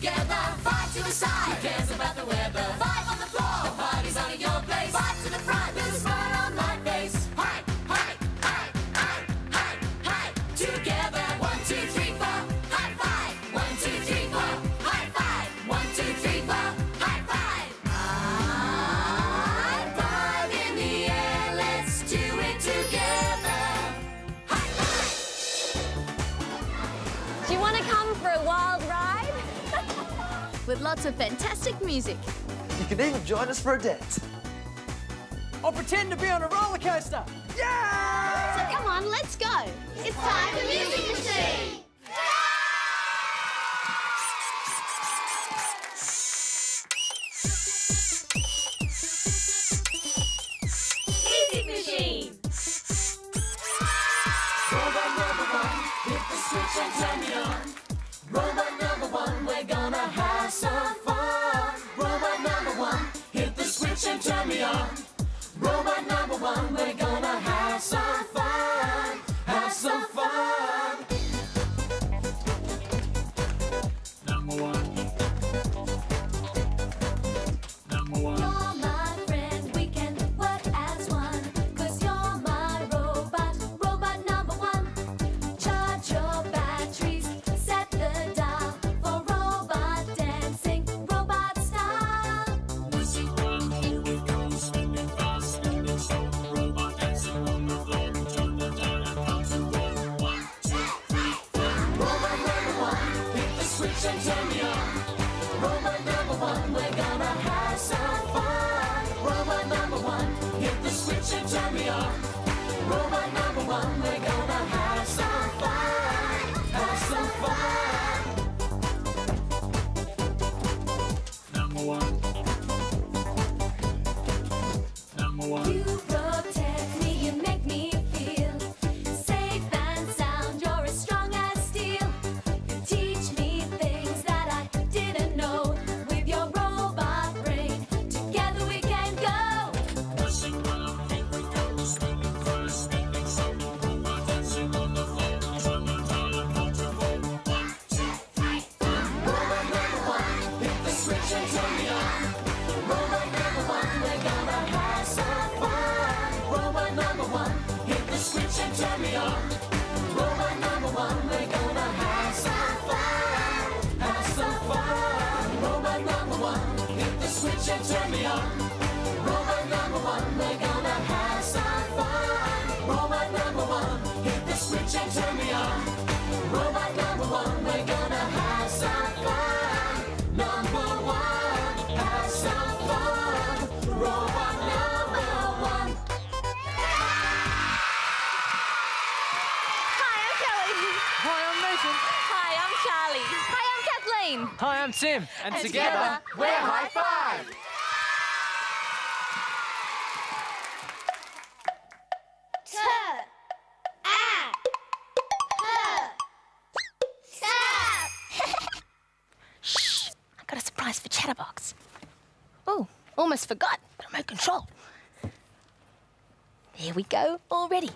together. Five to a side. Who cares about the weather? Five on the floor. The party's on at your place. Five to the front with a smile on my face. Hi, hi, hi, hi, hi, hi. Together. 1, 2, 3, 4. High five. 1, 2, 3, 4. High five. 1, 2, 3, 4. High five. High five in the air. Let's do it together. High five. Do you want to come for a wild ride? With lots of fantastic music. You can even join us for a dance. Or pretend to be on a roller coaster. Yeah! So come on, let's go. It's time for Music Machine. Music Machine. Robot number 1, hit the switch and turn me on. Robot number 1, we're gonna have some fun. Robot number 1, hit the switch and turn me on. Robot number 1, we're gonna have some fun. Have some fun. Number 1. Number 1. You're my friend, we can work as one. 'Cause you're my robot, robot number 1. Charge your batteries, set the dial for robot dancing, robot style. Listen round, here we go, spinning fast, spinning slow. Robot dancing on the floor, turn the dial and count to roll. 1, 2, 3, 4. Robot number 1, hit the switch and turn me on. Robot number 1, we're gonna have some fun. Robot number 1, hit the switch and turn me on. Robot number 1, we're gonna have some fun. Have some fun. Number 1. Number 1. You protect me, you make me feel safe and sound. You're as strong as steel. You teach me things that I didn't know. With your robot brain, together we can go. Rushing round, here we go, spinning fast, spinning slow. Robot dancing on the floor, turn the dial and count to roll. 1, 2, 3, 4. Robot number 1, hit the switch and turn me on. Robot number 1, we're gonna have some fun. Robot number 1, hit the switch and turn me on. Robot number 1, we're gonna have some fun. Have some fun. Robot number 1, hit the switch and turn me on. Robot number 1, we're gonna have some fun. Robot number 1, hit the switch and turn me on. Robot number 1, we're gonna have some fun. Number 1, have some fun. Robot number 1. Hi, I'm Kelly. Hi, I'm Nathan. Hi, I'm Charli. Hi, I'm Kathleen. Hi, I'm Tim. And together, we're Hi-5. Shh, I got a surprise for Chatterbox. Oh, almost forgot. The remote control. There we go, all ready.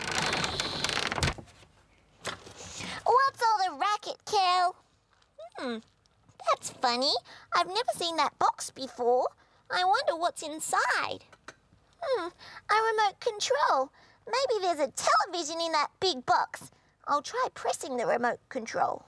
What's all the racket, Kel? That's funny. I've never seen that box before. I wonder what's inside. A remote control. Maybe there's a television in that big box. I'll try pressing the remote control.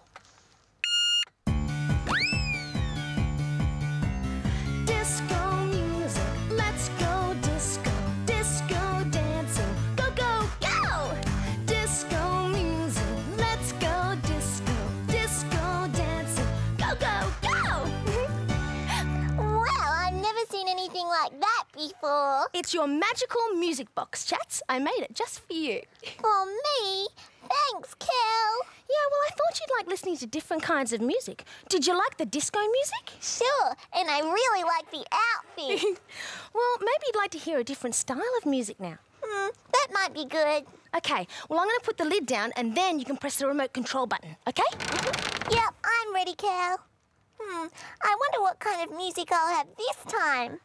Disco music, let's go disco, disco dancing, go, go, go! Disco music, let's go disco, disco dancing, go, go, go! Well, I've never seen anything like that before. It's your magical music box, Chats. I made it just for you. For me? Thanks, Kel. Yeah, well, I thought you'd like listening to different kinds of music. Did you like the disco music? Sure, and I really like the outfit. Well, maybe you'd like to hear a different style of music now. That might be good. Okay, well, I'm going to put the lid down and then you can press the remote control button, okay? Yep, I'm ready, Kel. I wonder what kind of music I'll have this time.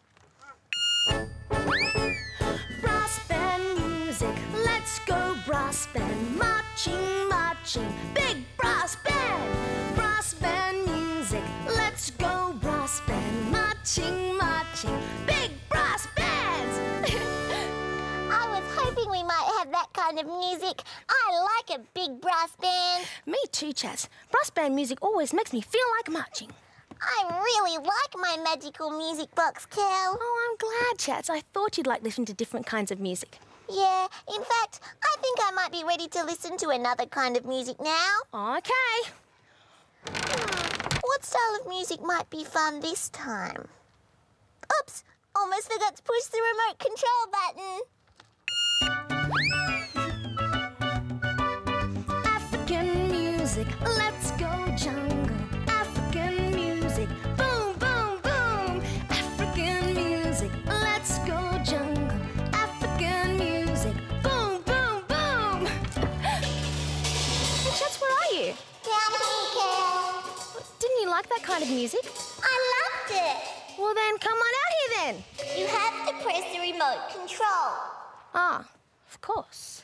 Brass band music, let's go brass band, marching, marching, big brass band music, let's go kind of music. I like a big brass band. Me too, Chats. Brass band music always makes me feel like marching. I really like my magical music box, Kel. Oh, I'm glad, Chats. I thought you'd like listening to different kinds of music. Yeah, in fact, I think I might be ready to listen to another kind of music now. Okay. What style of music might be fun this time? Oops, almost forgot to push the remote control button. African music, let's go jungle. African music, boom, boom, boom. African music, let's go jungle. African music, boom, boom, boom. Hey, Chats, where are you? Down here, Kel. Didn't you like that kind of music? I loved it. Well, then come on out here then. You have to press the remote control. Ah, of course.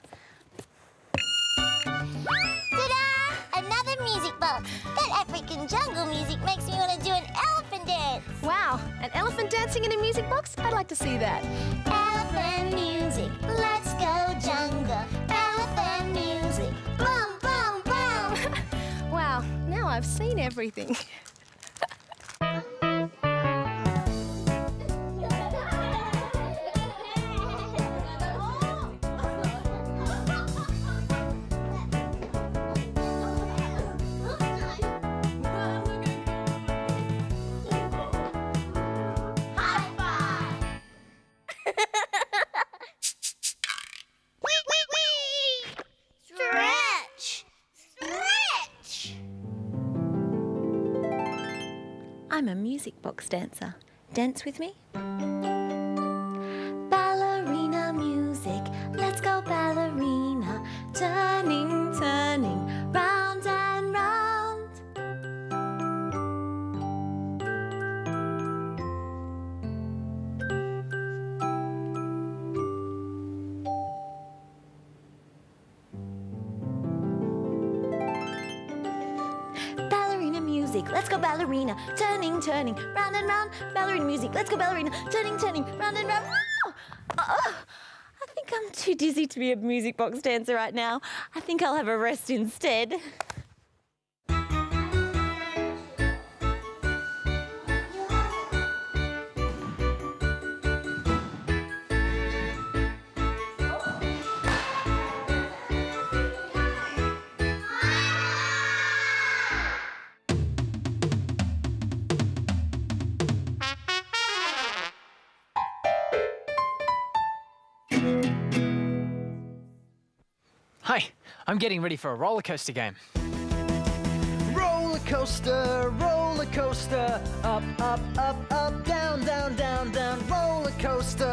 Ta-da! Another music box. That African jungle music makes me want to do an elephant dance. Wow, an elephant dancing in a music box? I'd like to see that. Elephant music, let's go jungle. Elephant music, boom, boom, boom. Wow, now I've seen everything. Stretch! Stretch! I'm a music box dancer. Dance with me. Ballerina music, let's go ballerina. Turning, turning, round and round. Ballerina music, let's go ballerina. Turning, turning, round and round. Ballerina music, let's go ballerina. Turning, turning, round and round. I think I'm too dizzy to be a music box dancer right now. I think I'll have a rest instead. Hi, I'm getting ready for a roller coaster game. Roller coaster, up, up, up, up, down, down, down, down. Roller coaster,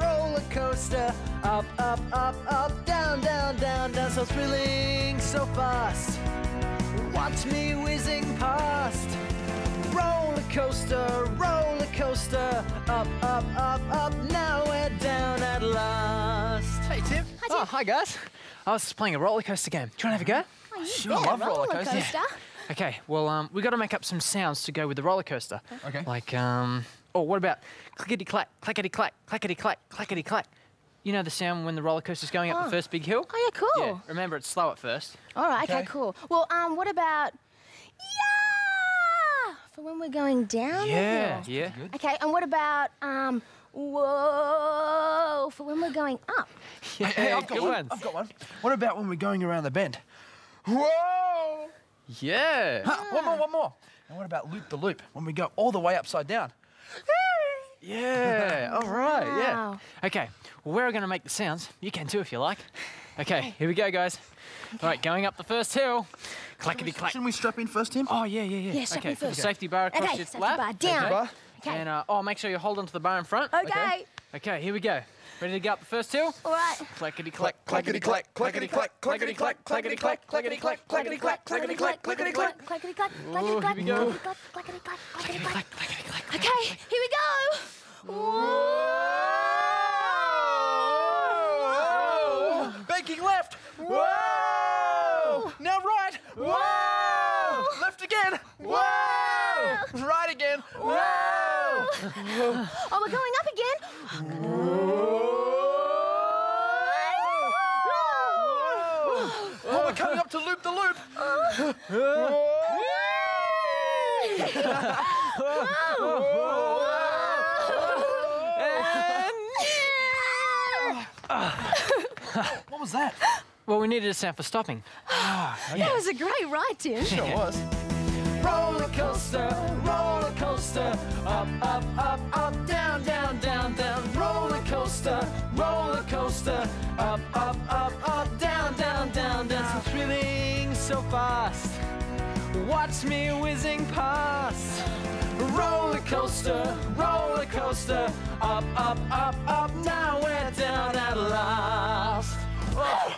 up, up, up, up, down, down, down, down. So thrilling, so fast. Watch me whizzing past. Roller coaster, up, up, up, up. Now we're down at last. Hey, Tim. Hi, Tim. Oh, hi, guys. I was playing a roller coaster game. Do you want to have a go? Oh, you Sure, bet, love a roller roller coasters. coaster. Okay, well, we got to make up some sounds to go with the roller coaster. Okay. Like, oh, what about clickety-clack, clackety-clack, clackety-clack, clackety-clack? You know the sound when the roller coaster's going up the first big hill? Oh, yeah, cool. Yeah, remember, it's slow at first. All right, okay, Okay. cool. Well, what about yeah for when we're going down the Yeah, hill? yeah. Okay, and what about whoa for when we're going up? Yeah, Hey, I've got good one. ones. I've got one. What about when we're going around the bend? Whoa! Yeah. Ha, one more. And what about loop the loop when we go all the way upside down? Yeah, all right, Wow. yeah. Okay, well, we're going to make the sounds. You can too if you like. Okay, here we go, guys. All right, going up the first hill. Clackety-clack. Shouldn't we strap in first, Tim? Oh, yeah, yeah, yeah. Yeah, strap okay, in put the first. safety bar across Okay, your safety lap. bar down. bar. Okay. And, make sure you hold onto the bar in front. Okay. Okay, here we go. Ready to go up the first hill? All right. Clackety-clack, Clackety-clack, clackety-clack, clackety-clack, clackety-clack, clackety-clack, clackety-clack, clackety-clack, clackety-clack. Clackety clack, Oh, clackety here clack, we go. clackety clack, clackety clack. Clack, clackety-clack. Okay, here we go. Whoa! Banking left. Whoa! Now right. Whoa! Left again. Whoa! Right again. Whoa! Oh, we're going up again. What was that? Well, we needed a sound for stopping. That was a great ride, Tim. Sure was. Roller coaster, up, up, up, up, down, down, down, down. Roller coaster, up, up, up, down, down, down, down. So thrilling, so fast. Watch me whizzing past. Roller coaster, up, up, up, up. Now we're down at last. Oh.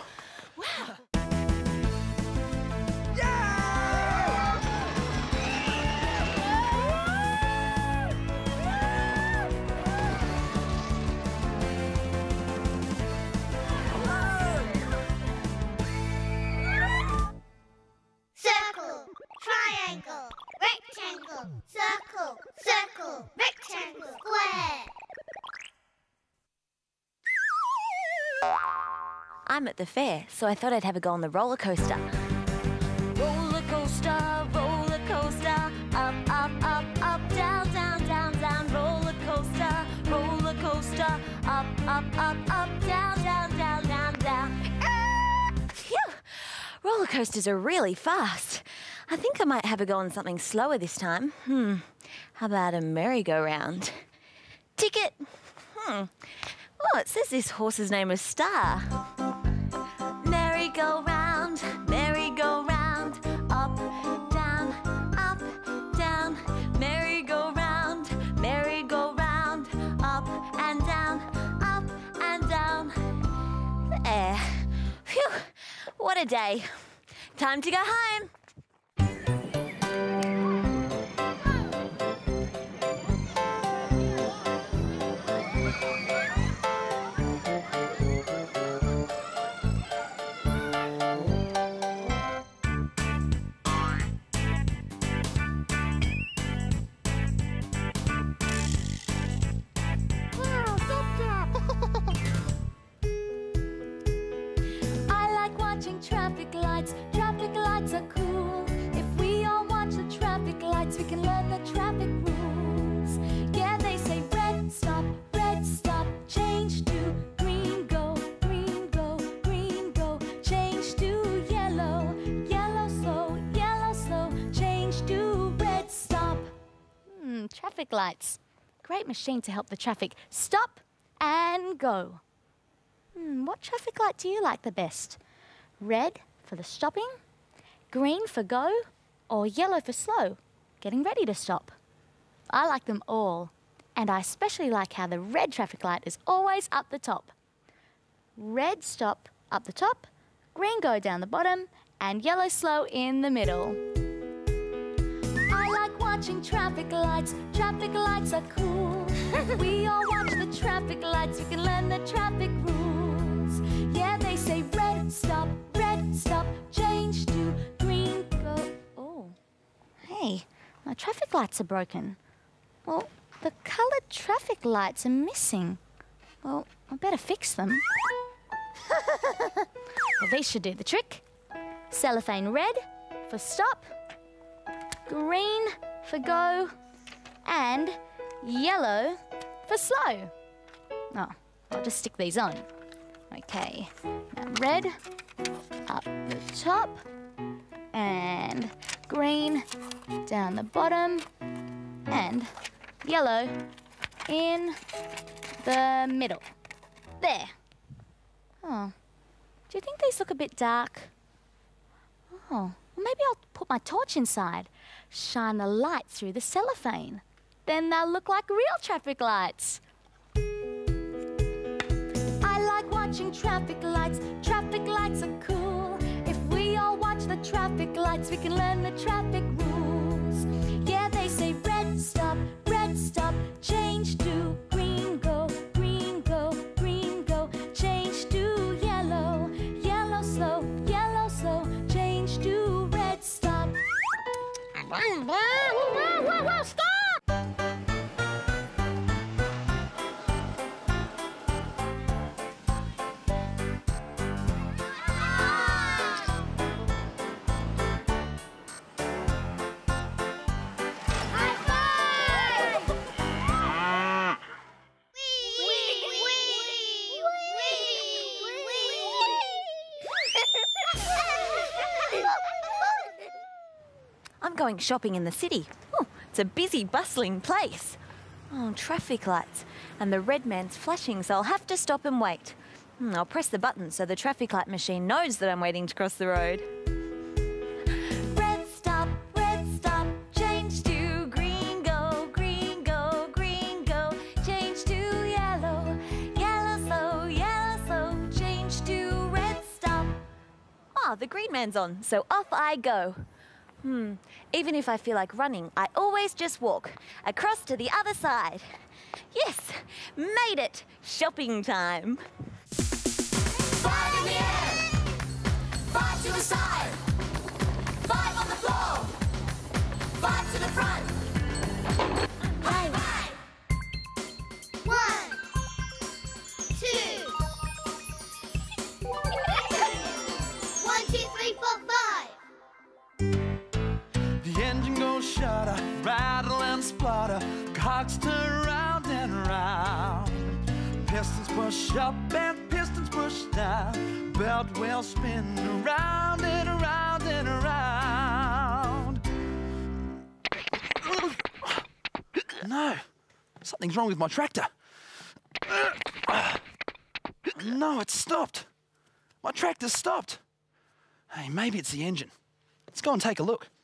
Circle, triangle, rectangle, circle, circle, rectangle, square. I'm at the fair, so I thought I'd have a go on the roller coaster. Roller coaster, up, up, up, up, down, down, down, down. Roller coaster, up, up, up, up, down, down, down, down, down. Phew! Roller coasters are really fast. I think I might have a go on something slower this time. How about a merry-go-round? Ticket! Oh, it says this horse's name was Star. Merry-go-round, merry-go-round, up, down, merry-go-round, merry-go-round, up and down, up and down. There. Phew, what a day. Time to go home. Traffic lights are cool. If we all watch the traffic lights, we can learn the traffic rules. Yeah, they say red stop, change to green go, green go, green go, change to yellow, yellow slow, change to red stop. Traffic lights. Great machine to help the traffic stop and go. What traffic light do you like the best? Red for the stopping, green for go, or yellow for slow, getting ready to stop? I like them all, and I especially like how the red traffic light is always up the top. Red stop up the top, green go down the bottom, and yellow slow in the middle. I like watching traffic lights are cool. If we all watch the traffic lights, we can learn the traffic rules. Yeah, they say red stop, change to green go. Oh, hey, my traffic lights are broken. Well, the coloured traffic lights are missing. Well, I better fix them. Well, these should do the trick. Cellophane red for stop, green for go, and yellow for slow. Oh, I'll just stick these on. Okay, now red up the top and green down the bottom and yellow in the middle. There. Oh, do you think these look a bit dark? Oh, well, maybe I'll put my torch inside, shine the light through the cellophane. Then they'll look like real traffic lights. I like watching traffic lights are cool. If we all watch the traffic lights, we can learn the traffic rules. Yeah, they say red stop, change to green go, green go, green go, change to yellow, yellow slow, change to red stop. Stop! I'm going shopping in the city. Oh, it's a busy, bustling place. Oh, traffic lights. And the red man's flashing, so I'll have to stop and wait. I'll press the button so the traffic light machine knows that I'm waiting to cross the road. Red stop, change to green go, green go, green go, change to yellow, yellow slow, change to red stop. Ah, the green man's on, so off I go. Even if I feel like running, I always just walk across to the other side. Yes, made it! Shopping time. 5 in the air, 5 to the side, 5 on the floor, 5 to the front. Hi-5. 1, 2. 1, 2, 3, 4, 5. The engine goes shudder, rattle and splutter, cogs turn round and round. Pistons push up and pistons push down, belt wheel spin around and around and around. No, something's wrong with my tractor. No, it's stopped. My tractor's stopped. Hey, maybe it's the engine. Let's go and take a look.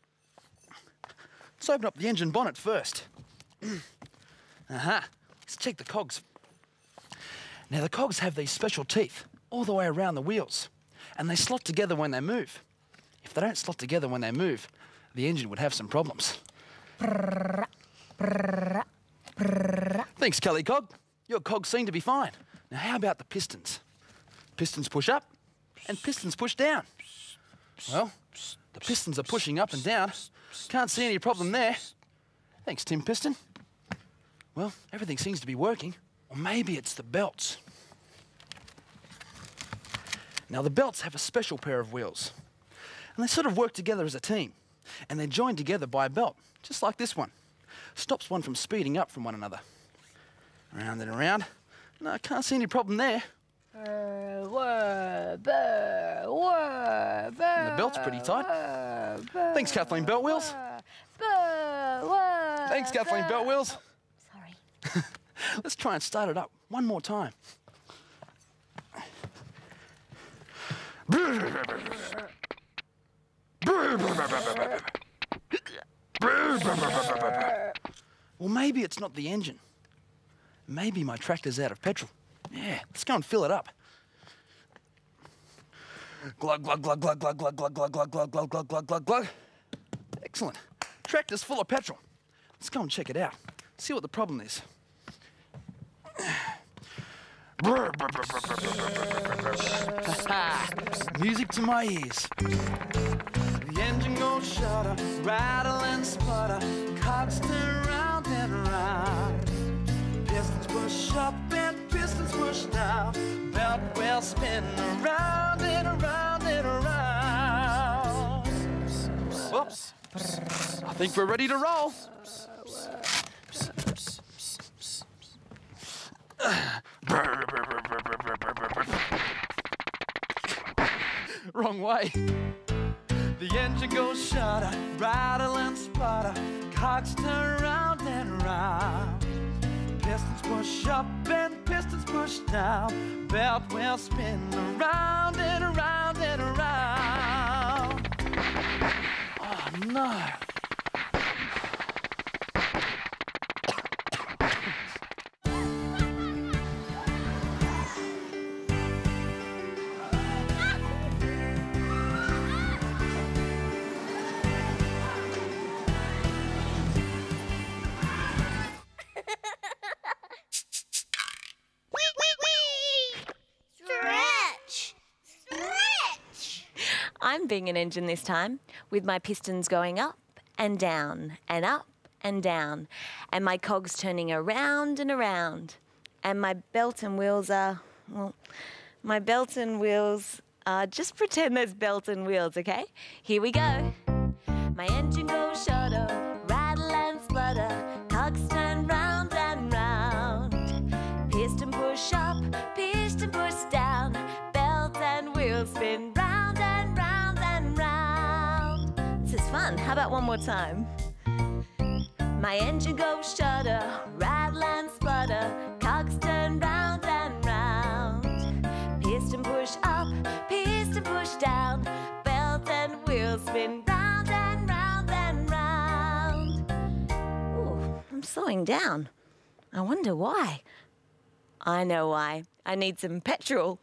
Let's open up the engine bonnet first. Let's check the cogs. Now, the cogs have these special teeth all the way around the wheels, and they slot together when they move. If they don't slot together when they move, the engine would have some problems. Thanks, Kelly Cog. Your cogs seem to be fine. Now, how about the pistons? Pistons push up and pistons push down. Well, the pistons are pushing up and down. Can't see any problem there. Thanks, Tim Piston. Well, everything seems to be working. Or maybe it's the belts. Now, the belts have a special pair of wheels. And they sort of work together as a team. And they're joined together by a belt, just like this one. Stops one from speeding up from one another. Around and around. No, I can't see any problem there. And the belt's pretty tight. Thanks, Kathleen Belt Wheels. Thanks, Kathleen Belt Wheels. Sorry. Let's try and start it up one more time. Well, maybe it's not the engine. Maybe my tractor's out of petrol. Yeah, let's go and fill it up. Glug, glug, glug, glug, glug, glug, glug, glug, glug, glug, glug, glug, glug, glug, glug. Excellent. Tractor's full of petrol. Let's go and check it out. See what the problem is. Music to my ears. The engine goes shudder, rattle and sputter, cogs turn round and round. Pistons push up and pistons push down, belt wheel spin around and around and around. Whoops. I think we're ready to roll. Wrong way. The engine goes shudder, rattle and sputter, cogs turn round and round. Pistons push up and pistons push down, belt wheel spin around and around and around. Oh no. I'm being an engine this time, with my pistons going up and down and up and down, and my cogs turning around and around. And my belt and wheels are, well, my belt and wheels are, just pretend there's belt and wheels, okay? Here we go. My engine goes shudder, rattle and splutter, cogs turn round and round. Piston push up, piston push down, belt and wheels spin round and round and round. This is fun. How about one more time? My engine goes shudder, rattle and splutter, cogs turn round and round. Piston push up, piston push down, belt and wheels spin round and round and round. Ooh, I'm slowing down. I wonder why. I know why. I need some petrol.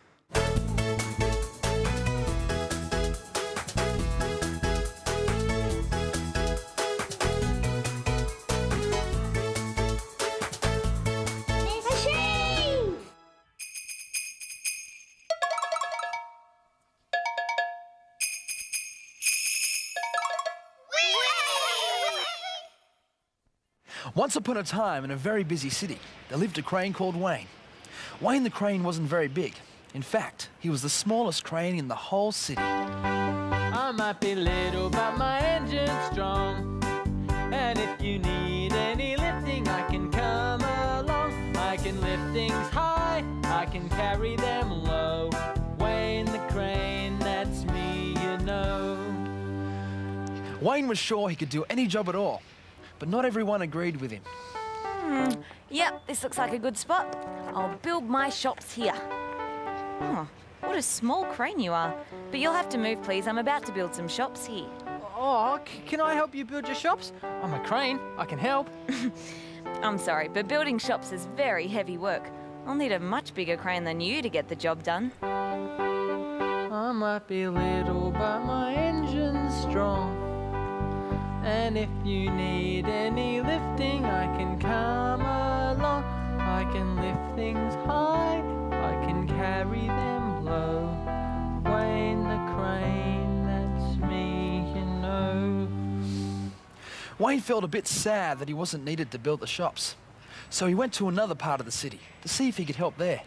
Once upon a time, in a very busy city, there lived a crane called Wayne. Wayne the crane wasn't very big. In fact, he was the smallest crane in the whole city. I might be little, but my engine's strong. And if you need any lifting, I can come along. I can lift things high, I can carry them low. Wayne the crane, that's me, you know. Wayne was sure he could do any job at all, but not everyone agreed with him. Yep, this looks like a good spot. I'll build my shops here. Oh, what a small crane you are. But you'll have to move, please. I'm about to build some shops here. Oh, can I help you build your shops? I'm a crane, I can help. I'm sorry, but building shops is very heavy work. I'll need a much bigger crane than you to get the job done. I might be little, but my engine's strong. And if you need any lifting, I can come along. I can lift things high, I can carry them low. Wayne the crane, that's me, you know. Wayne felt a bit sad that he wasn't needed to build the shops. So he went to another part of the city to see if he could help there.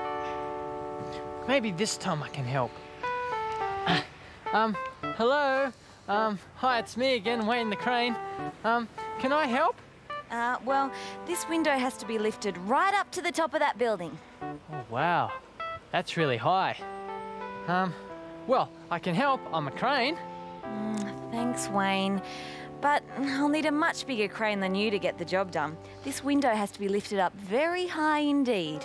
Maybe this time I can help. Hello? Hi, it's me again, Wayne the crane. Can I help? Well, this window has to be lifted right up to the top of that building. Oh, wow. That's really high. Well, I can help. I'm a crane. Thanks, Wayne. But I'll need a much bigger crane than you to get the job done. This window has to be lifted up very high indeed.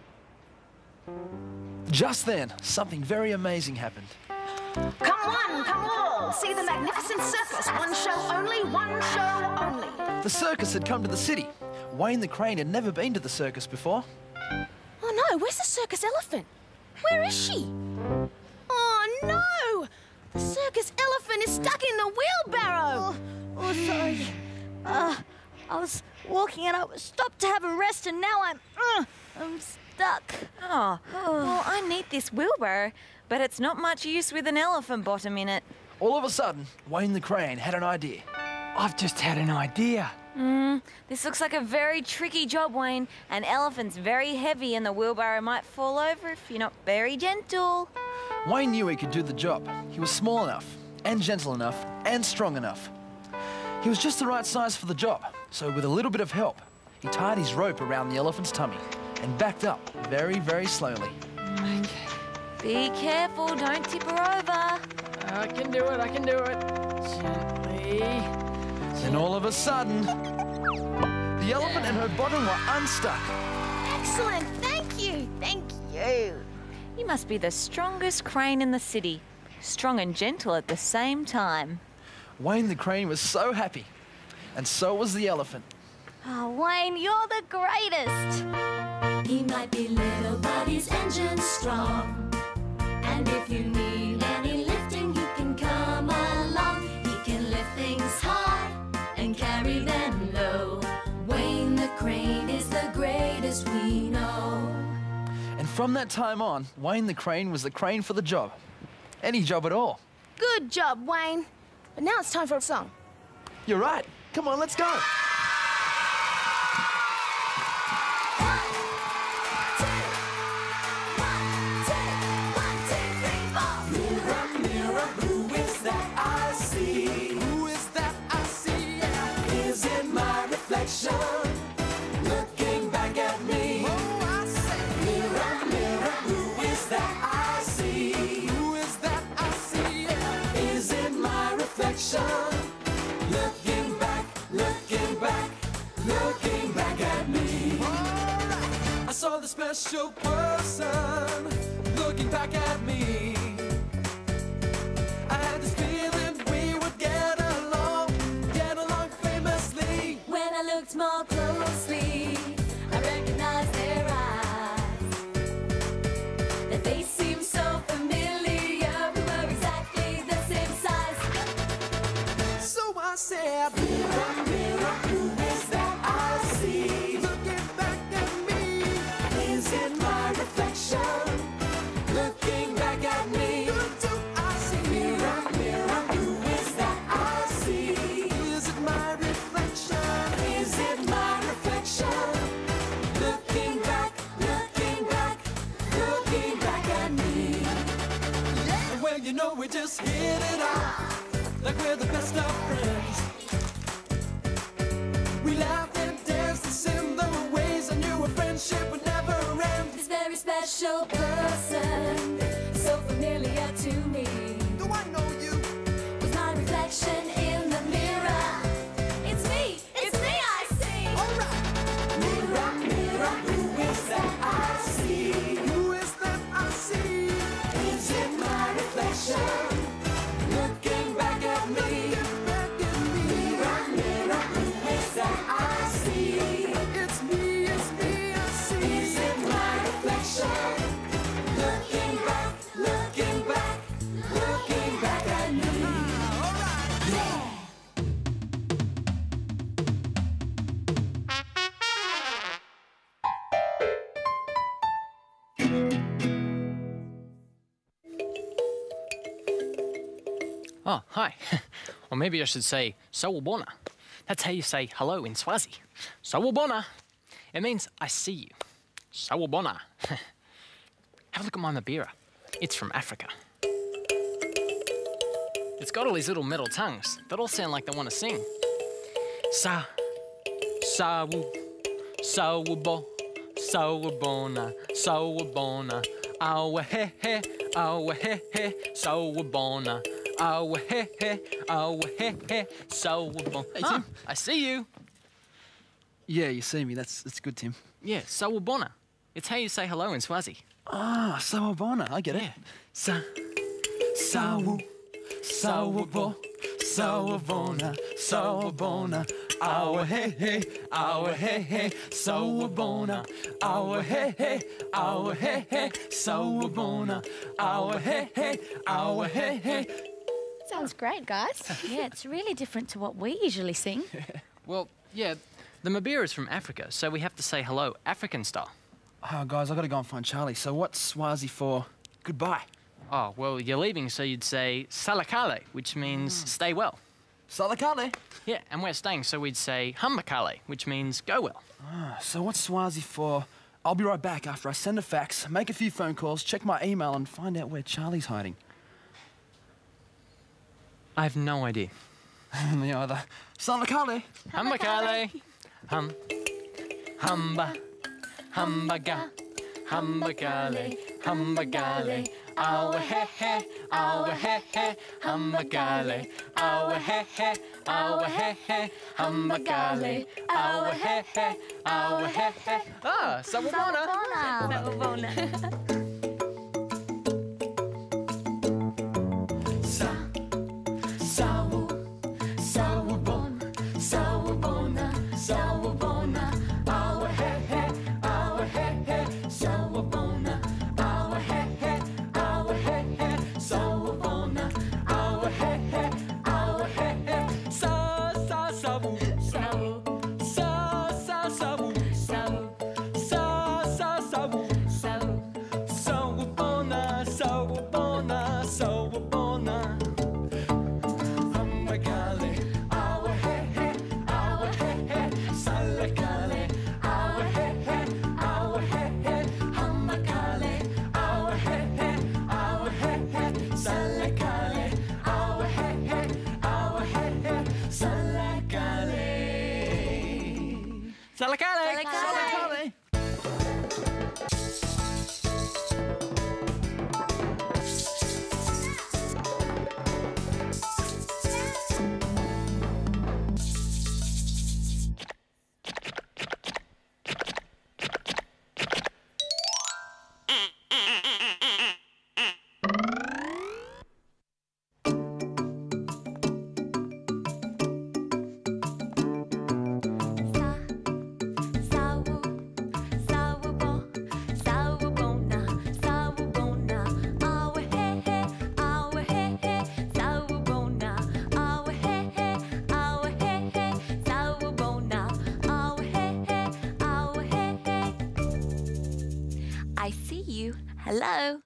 Just then, something very amazing happened. Come one, come all, see the magnificent circus. One show only, one show only. The circus had come to the city. Wayne the crane had never been to the circus before. Oh no, where's the circus elephant? Where is she? Oh no! The circus elephant is stuck in the wheelbarrow! Oh, sorry. I was walking and I stopped to have a rest and now I'm stuck. Oh, well, I need this wheelbarrow, but it's not much use with an elephant bottom in it. All of a sudden, Wayne the crane had an idea. I've just had an idea. This looks like a very tricky job, Wayne. An elephant's very heavy and the wheelbarrow might fall over if you're not very gentle. Wayne knew he could do the job. He was small enough, and gentle enough, and strong enough. He was just the right size for the job, so with a little bit of help, he tied his rope around the elephant's tummy and backed up very, very slowly. Be careful, don't tip her over. I can do it, I can do it. Gently. Then all of a sudden, the elephant and her bottom were unstuck. Excellent, thank you, thank you. You must be the strongest crane in the city. Strong and gentle at the same time. Wayne the crane was so happy, and so was the elephant. Oh, Wayne, you're the greatest. He might be little, but his engine's strong. And if you need any lifting, you can come along. He can lift things high and carry them low. Wayne the crane is the greatest we know. And from that time on, Wayne the crane was the crane for the job. Any job at all. Good job, Wayne. But now it's time for a song. You're right. Come on, let's go. Looking back at me. Oh, I say, mirror, mirror, who is that I see? Who is that I see? Is it my reflection? reflection. Looking back, looking back, looking back at me. I saw the special person looking back at me. I had this feeling we would get along famously. When I looked more closely, I recognized their eyes. Their face seemed so familiar. We were exactly the same size. So I said, mirror, mirror, who is that I see? Looking back at me. Is it my reflection? Looking back at me. Who do I see? Mirror, mirror, who is that I see? Is it my reflection? Is it my reflection? Looking back, looking back, looking back at me. Yeah. Well, you know we just hit it off like we're the best of friends. We laughed and danced in similar ways. I knew a friendship would never end. This very special person, so familiar to me, Do I know you? was my reflection in the mirror. It's me I see. Alright. Mirror, mirror, who is that I see? Who is that I see? Is it my reflection? Looking back at me. Looking back at me. Mirror, mirror, who is that I see? It's me I see. Is it my reflection? Looking back, looking back, looking back at me. Yeah. Oh, hi. Or maybe I should say, Sawubona. That's how you say hello in Swazi. Sawubona. It means I see you. Sawubona. Have a look at my Mabira. It's from Africa. It's got all these little metal tongues that all sound like they want to sing. Sa, sawu, sawubo, sawubona, sawubona, awa he he, sawubona, awa he he, sawubona. Hey, Tim. I see you. Yeah, you see me. That's good, Tim. Yeah, sawubona. It's how you say hello in Swazi. Ah, sawubona. I get it. Yeah. Sawu, sawubo, sawubona, sawubona, awa he he, sawubona, awa he he, sawubona, awa he. Sounds great, guys. Yeah, it's really different to what we usually sing. Well, yeah, the Mabira is from Africa, so we have to say hello African style. Oh, guys, I gotta go and find Charlie. So what's Swazi for goodbye? Oh, well, you're leaving, so you'd say salakale, which means stay well. Salakale. Yeah, and we're staying, so we'd say hambakale, which means go well. So what's Swazi for? I'll be right back after I send a fax, make a few phone calls, check my email, and find out where Charlie's hiding. I have no idea. Me either. Salakale. Hambakale. Hamba. Hambaga. Hambakale. Hambakale. Awa he he. Hambakale. Awa he he. Hambakale. Awa he he. Ah, sawubona. Salakale. I see you. Hello.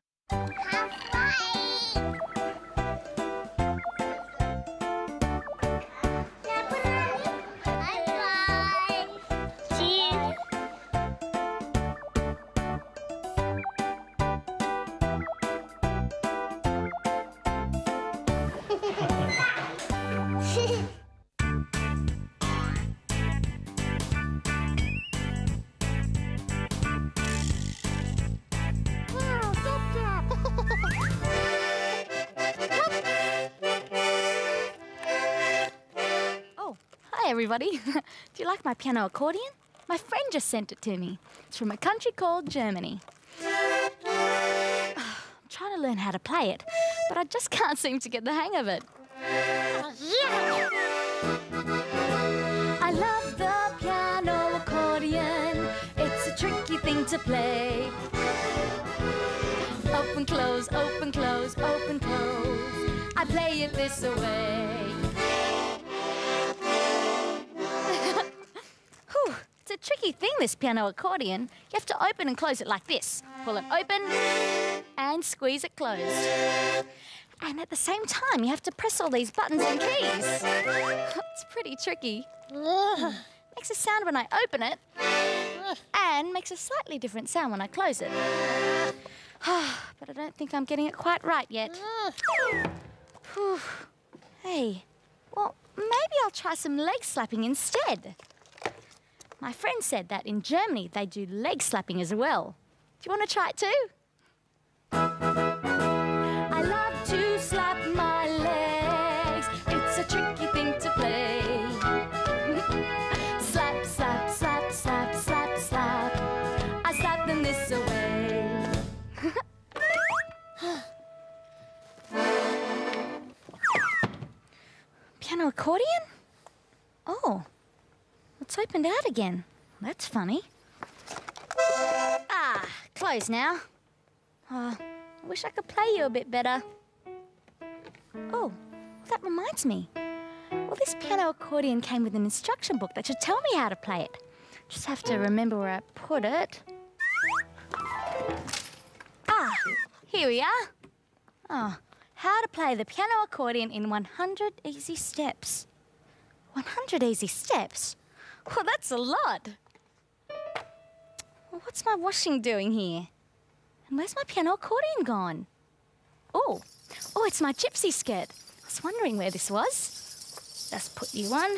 Hi, everybody. Do you like my piano accordion? My friend just sent it to me. It's from a country called Germany. I'm trying to learn how to play it, but I just can't seem to get the hang of it. I love the piano accordion. It's a tricky thing to play. Open, close, open, close, open, close. I play it this way. It's a tricky thing, this piano accordion. You have to open and close it like this. Pull it open and squeeze it closed. And at the same time, you have to press all these buttons and keys. It's pretty tricky. Makes a sound when I open it and makes a slightly different sound when I close it. But I don't think I'm getting it quite right yet. Hey, well, maybe I'll try some leg slapping instead. My friend said that in Germany they do leg slapping as well. Do you want to try it too? I love to slap my legs. It's a tricky thing to play. Slap, slap, slap, slap, slap, slap. I slap them this way. Piano accordion? Oh. It's opened out again. That's funny. Ah, closed now. Oh, I wish I could play you a bit better. Oh, that reminds me. Well, this piano accordion came with an instruction book that should tell me how to play it. Just have to remember where I put it. Ah, here we are. Oh, how to play the piano accordion in 100 easy steps. 100 easy steps? Well, that's a lot. Well, what's my washing doing here? And where's my piano accordion gone? Oh, it's my gypsy skirt. I was wondering where this was. Just put you on.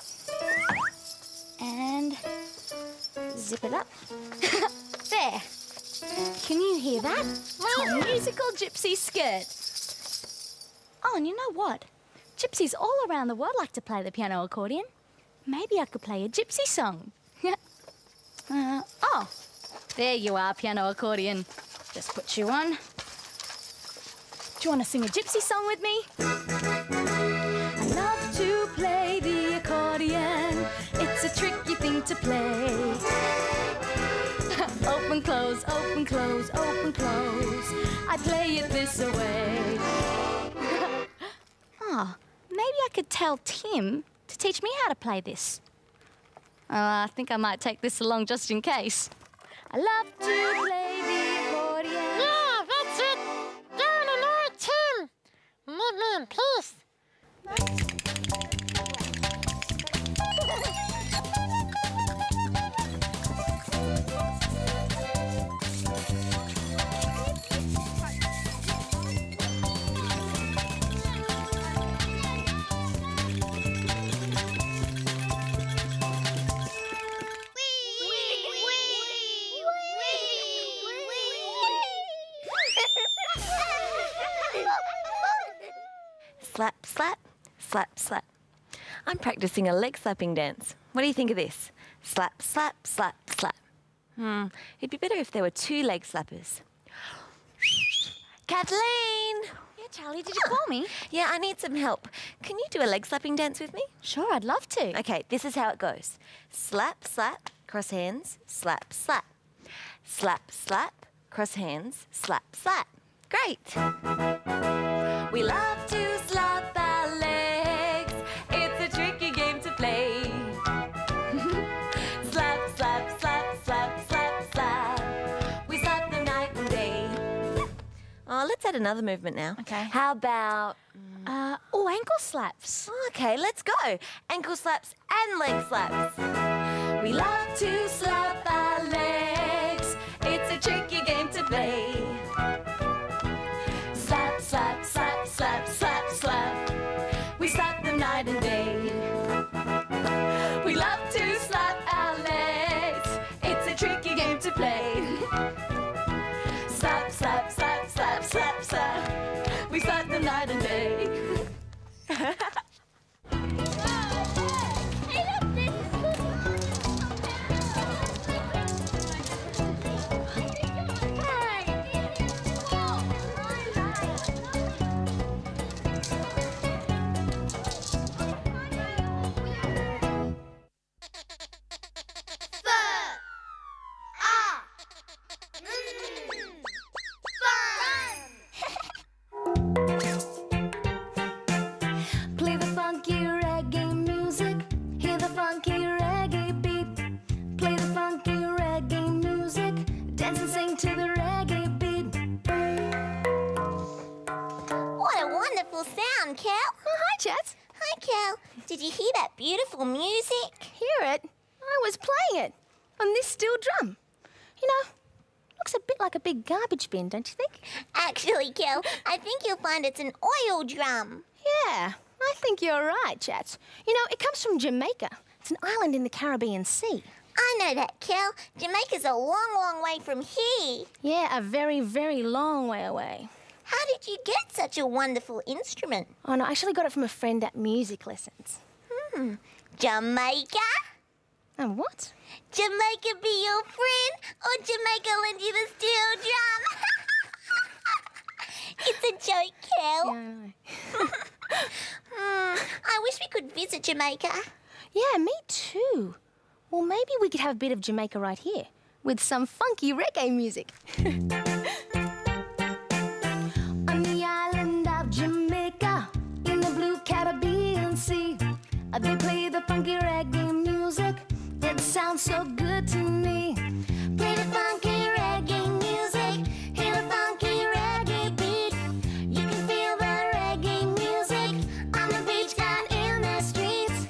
And zip it up. There. Can you hear that? My musical gypsy skirt. Oh, and you know what? Gypsies all around the world like to play the piano accordion. Maybe I could play a gypsy song. Oh, there you are, piano accordion. Just put you on. Do you want to sing a gypsy song with me? I love to play the accordion. It's a tricky thing to play. Open, close, open, close, open, close. I play it this way. Oh, maybe I could tell Tim to teach me how to play this. I think I might take this along just in case. I love to play the accordion. Yeah, that's it. Down and out, Tim. Meet me in peace. Slap, slap, slap, slap. I'm practicing a leg slapping dance. What do you think of this? Slap, slap, slap, slap. It'd be better if there were two leg slappers. Kathleen! Yeah, Charlie, did you call me? Yeah, I need some help. Can you do a leg slapping dance with me? Sure, I'd love to. Okay, this is how it goes. Slap, slap, cross hands, slap, slap. Slap, slap, cross hands, slap, slap. Great! We love to slap our legs. It's a tricky game to play. Slap, slap, slap, slap, slap, slap. We slap them nice let's add another movement now. Okay. How about... Oh, ankle slaps. Okay, let's go. Ankle slaps and leg slaps. We love to slap our legs. It's a tricky game to play. Slap, slap, slap, slap, slap, slap. We slap them night and day. We love to slap our legs. It's a tricky game to play. Slap, slap, slap, slap, slap, slap. We slap them night and day. Play the funky reggae music. Hear the funky reggae beat. Play the funky reggae music. Dance and sing to the reggae beat. What a wonderful sound, Kel. Oh, hi, Chats. Hi, Kel. Did you hear that beautiful music? Hear it? I was playing it on this steel drum. You know, looks a bit like a big garbage bin, don't you think? Actually, Kel, I think you'll find it's an oil drum. Yeah, I think you're right, Chats. You know, it comes from Jamaica. It's an island in the Caribbean Sea. I know that, Kel. Jamaica's a long, long way from here. Yeah, a very, very long way away. How did you get such a wonderful instrument? Oh, no, I actually got it from a friend at music lessons. Jamaica? And what? Jamaica be your friend, or Jamaica lend you the steel drum? It's a joke, Kel. Yeah, I know. I wish we could visit Jamaica. Yeah, me too. Well, maybe we could have a bit of Jamaica right here with some funky reggae music. On the island of Jamaica, in the blue Caribbean Sea, they play the funky reggae music. It sounds so good to me. Play the funky reggae music, hear the funky reggae beat. You can feel the reggae music on the beach down in the streets.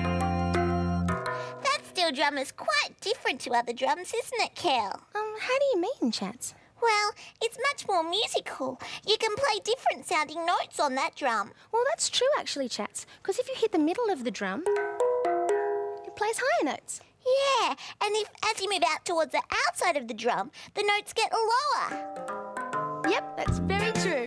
That steel drum is quite different to other drums, isn't it, Kel? How do you mean, Chats? Well, it's much more musical. You can play different sounding notes on that drum. Well, that's true actually, Chats, because if you hit the middle of the drum, it plays higher notes. Yeah, and as you move out towards the outside of the drum, the notes get lower. Yep, that's very true.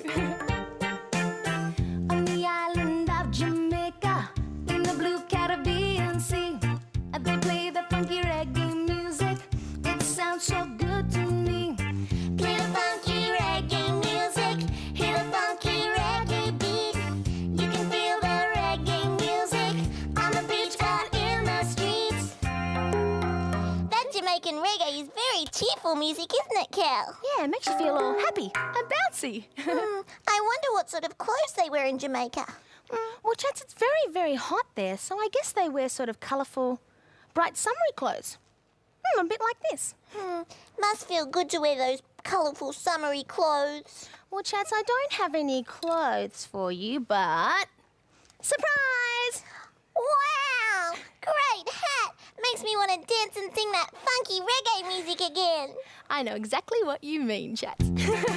On the island of Jamaica, in the blue Caribbean Sea, they play the funky reggae music. It sounds so good to me. Play the funky reggae music, hear the funky reggae beat. You can feel the reggae music on the beach out in the streets. That Jamaican reggae is very cheerful music, isn't it, Kel? Yeah, it makes you feel all happy and bouncy. I wonder what sort of clothes they wear in Jamaica. Well, Chats, it's very, very hot there, so I guess they wear sort of colourful, bright summery clothes. A bit like this. Must feel good to wear those colourful summery clothes. Well, Chats, I don't have any clothes for you, but... Surprise! Wow! Great hat! Makes me want to dance and sing that funky reggae music again. I know exactly what you mean, Chats.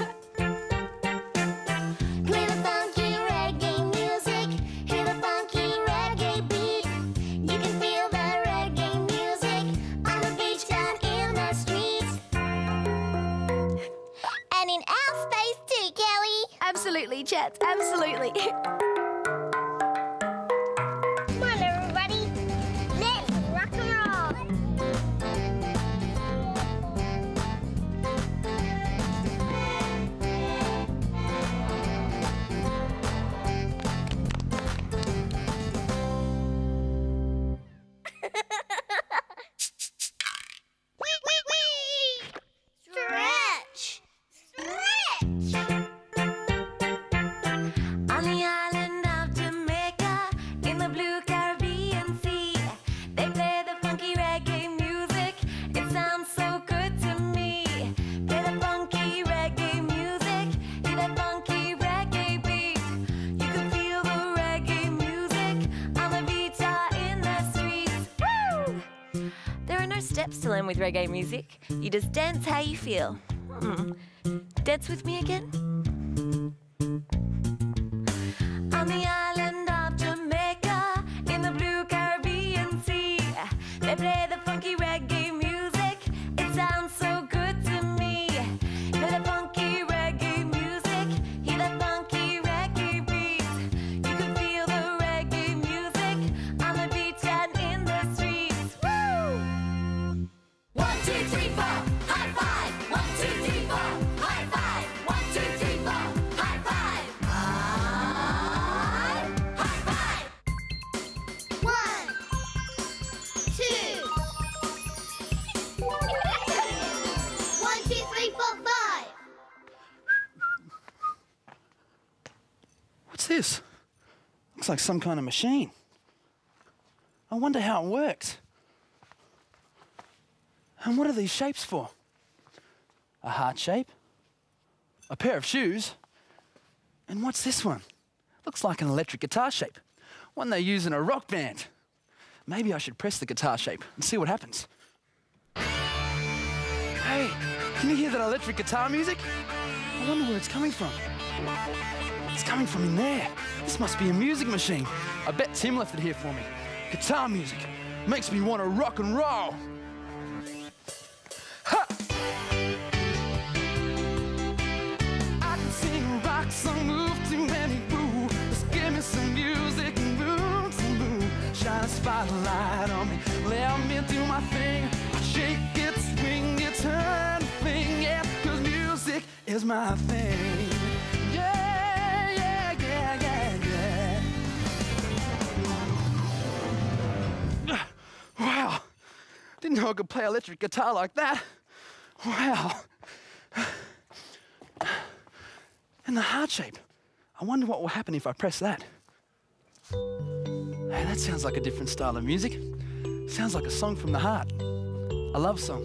Play the funky reggae music, hear the funky reggae beat. You can feel the reggae music on the beach down in the streets. And in our space too, Kelly. Absolutely, Chats, absolutely. Come on, everybody. Let's rock and roll. Stretch! Stretch! On the island of Jamaica, in the blue Caribbean Sea, they play the funky reggae music. It sounds so good to me. Play the funky reggae music, hear the funky steps to learn with reggae music. You just dance how you feel. Dance with me again? On the island of Jamaica, in the blue Caribbean Sea, they play the funky reggae music. It sounds so good to me. Hear the funky reggae music, hear the funky reggae beat. You can feel the reggae music on the beach and in the streets. Woo! 1, 2, 3, 4, high five. 1, 2, 3, 4, high five. 1, 2, 3, 4, high five. High five. 1, 2. 1, 2, 3, 4, 5. What's this? Looks like some kind of machine. I wonder how it works. And what are these shapes for? A heart shape? A pair of shoes? And what's this one? Looks like an electric guitar shape. One they use in a rock band. Maybe I should press the guitar shape and see what happens. Hey, can you hear that electric guitar music? I wonder where it's coming from. It's coming from in there. This must be a music machine. I bet Tim left it here for me. Guitar music makes me want to rock and roll. Ha! I can sing a rock song, move to any groove. Just give me some music and room to move. Shine a spotlight on me, let me do my thing. Shake it, swing it, turn, fling it, 'cause music is my thing. Yeah, yeah, yeah, yeah, yeah. Wow, didn't know I could play electric guitar like that. Wow. And the heart shape. I wonder what will happen if I press that. Hey, that sounds like a different style of music. Sounds like a song from the heart. A love song.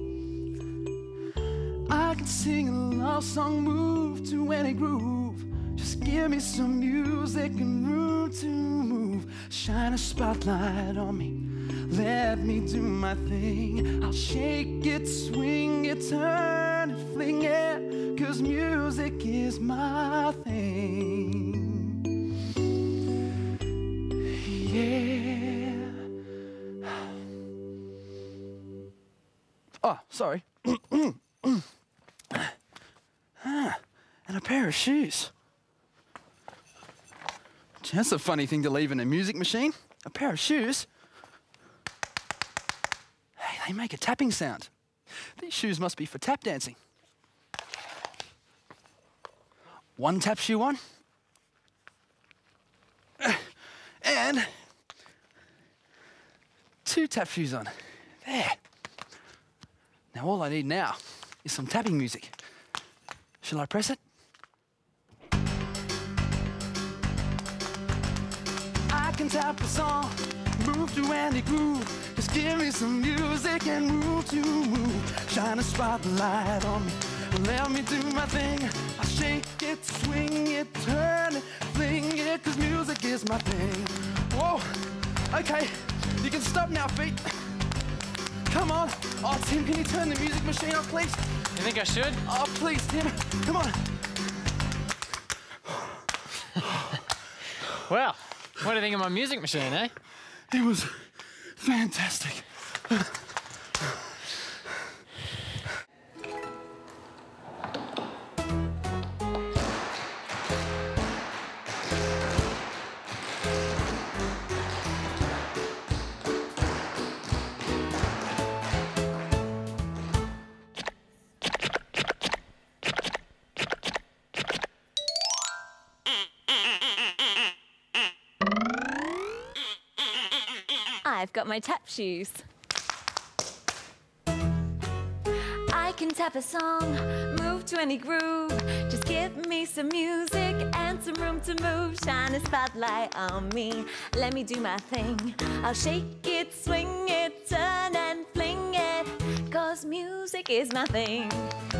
I can sing a love song, move to any groove. Just give me some music and room to move. Shine a spotlight on me, let me do my thing. I'll shake it, swing it, turn it, fling it, 'cause music is my thing. Yeah. Oh, sorry. And a pair of shoes. That's a funny thing to leave in a music machine. A pair of shoes. Hey, they make a tapping sound. These shoes must be for tap dancing. One tap shoe on. And two tap shoes on. There. Now all I need now is some tapping music. Shall I press it? I can tap a song, move to any groove. Just give me some music and room to move. Shine a spotlight on me, let me do my thing. I shake it, swing it, turn it, fling it, 'cause music is my thing. Whoa, okay, you can stop now, feet. Come on. Oh, Tim, can you turn the music machine off, please? You think I should? Oh, please, Tim, come on. Well, what do you think of my music machine, eh? It was fantastic. I've got my tap shoes. I can tap a song, move to any groove. Just give me some music and some room to move. Shine a spotlight on me, let me do my thing. I'll shake it, swing it, turn and fling it, 'cause music is my thing.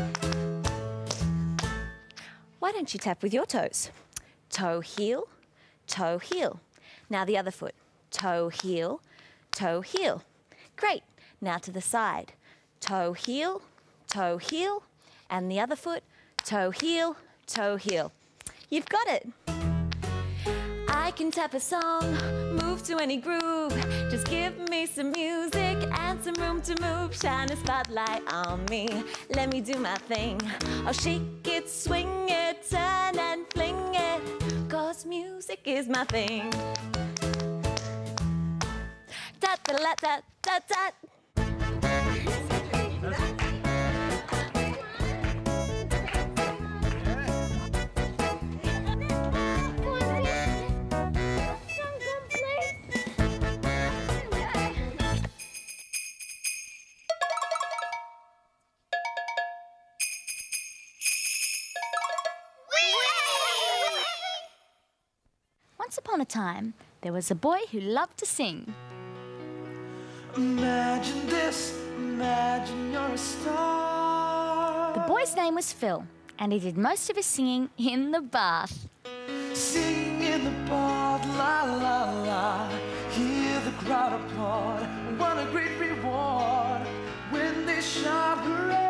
Why don't you tap with your toes? Toe, heel, toe, heel. Now the other foot. Toe, heel, toe, heel. Great. Now to the side. Toe, heel, and the other foot, toe, heel, toe, heel. You've got it. I can tap a song, move to any groove. Just give me some music and some room to move. Shine a spotlight on me, let me do my thing. I'll shake it, swing it, turn and fling it, 'cause music is my thing. Da da da da da da. Once upon a time, there was a boy who loved to sing. Imagine this, imagine you're a star. The boy's name was Phil, and he did most of his singing in the bath. Sing in the bath, la la la. Hear the crowd applaud. What a great reward when they shout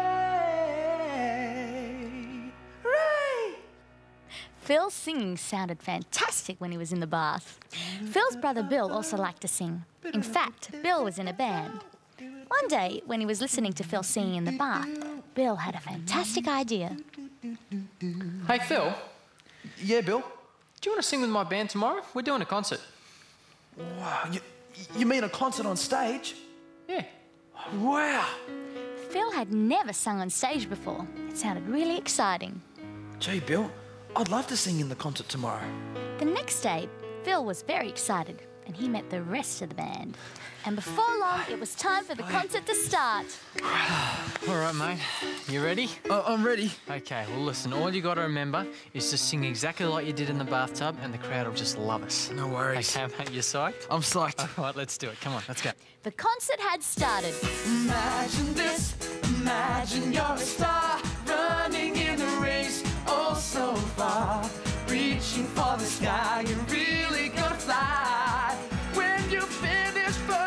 hooray! Hooray! Phil's singing sounded fantastic when he was in the bath. Phil's brother Bill also liked to sing. In fact, Bill was in a band. One day, when he was listening to Phil singing in the bath, Bill had a fantastic idea. Hey, Phil, Yeah, Bill? do you want to sing with my band tomorrow? We're doing a concert. Wow, you mean a concert on stage? Yeah. Wow. Phil had never sung on stage before. It sounded really exciting. Gee, Bill, I'd love to sing in the concert tomorrow. The next day, Phil was very excited, and he met the rest of the band. And before long, it was time for the concert to start. All right, mate. You ready? I'm ready. Okay, well, listen, all you got to remember is to sing exactly like you did in the bathtub, and the crowd will just love us. No worries. Okay, mate, you psyched? I'm psyched. All right, let's do it. Come on, let's go. The concert had started. Imagine this, imagine you're a star, running in the race, oh so far, reaching for the sky, you're really gonna fly when you finish first.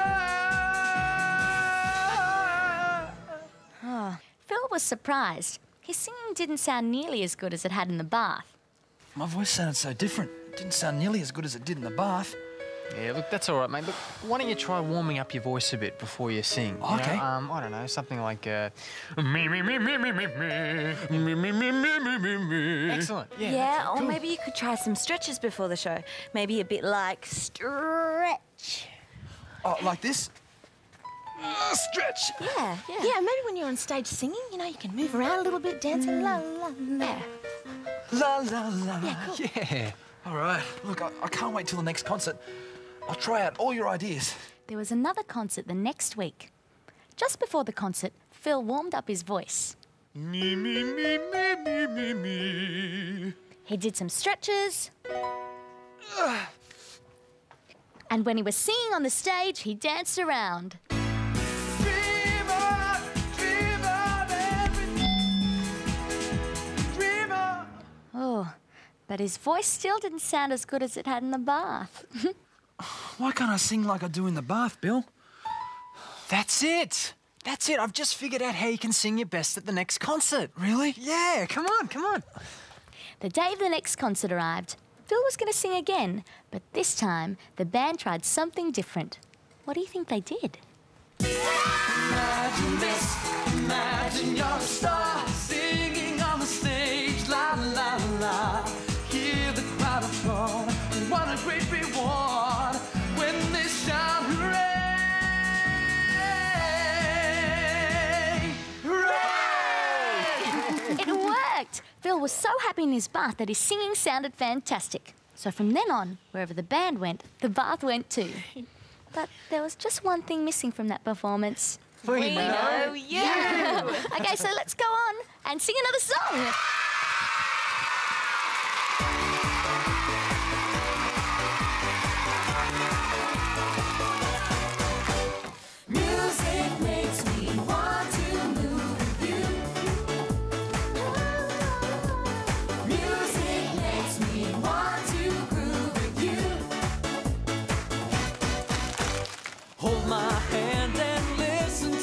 Oh, Phil was surprised. His singing didn't sound nearly as good as it had in the bath. My voice sounded so different. It didn't sound nearly as good as it did in the bath. Yeah, look, that's all right, mate. Look, why don't you try warming up your voice a bit before you sing? You Okay. know, I don't know, something like me, me, me, me, me, me, me, me, me, me, me, me, me, me. Excellent. Yeah, or maybe you could try some stretches before the show. Maybe a bit like stretch. Oh, like this? Stretch. Yeah, maybe when you're on stage singing, you know, you can move around a little bit, dancing, la, la, la. La, la, la. Yeah, cool. Yeah. All right. Look, I can't wait till the next concert. I'll try out all your ideas. There was another concert the next week. Just before the concert, Phil warmed up his voice. Me, me, me, me, me, me, me. He did some stretches. And when he was singing on the stage, he danced around. Dream on, everything. Dream on. Oh, but his voice still didn't sound as good as it had in the bath. Why can't I sing like I do in the bath, Bill? That's it. That's it. I've just figured out how you can sing your best at the next concert. Really? Yeah, come on, come on. The day the next concert arrived, Phil was going to sing again, but this time the band tried something different. What do you think they did? Imagine this, imagine you're a star, singing on the stage, la la la. Hear the crowd applaud, what a great reward when they shout hooray! Hooray! It worked! Phil was so happy in his bath that his singing sounded fantastic. So from then on, wherever the band went, the bath went too. But there was just one thing missing from that performance. We know you! Okay, so let's go on and sing another song. Music makes me want to move with you. Music makes me want to groove with you. Hold my hand and listen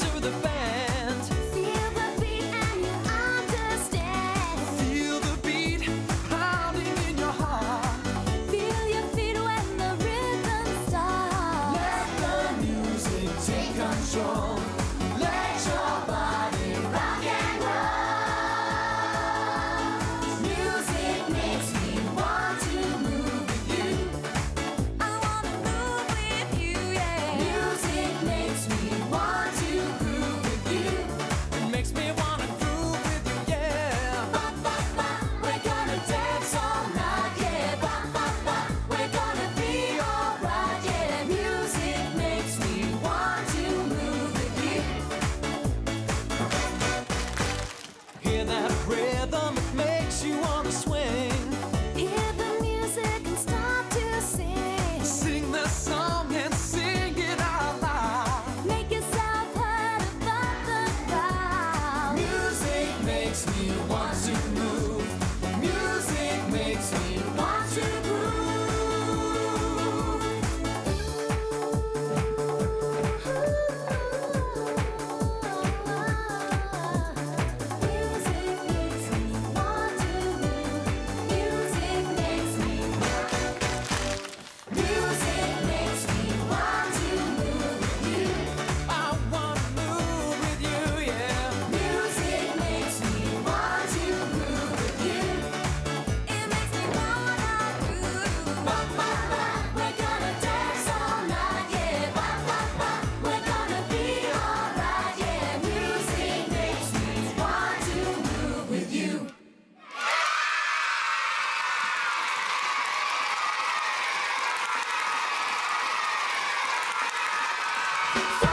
Woo!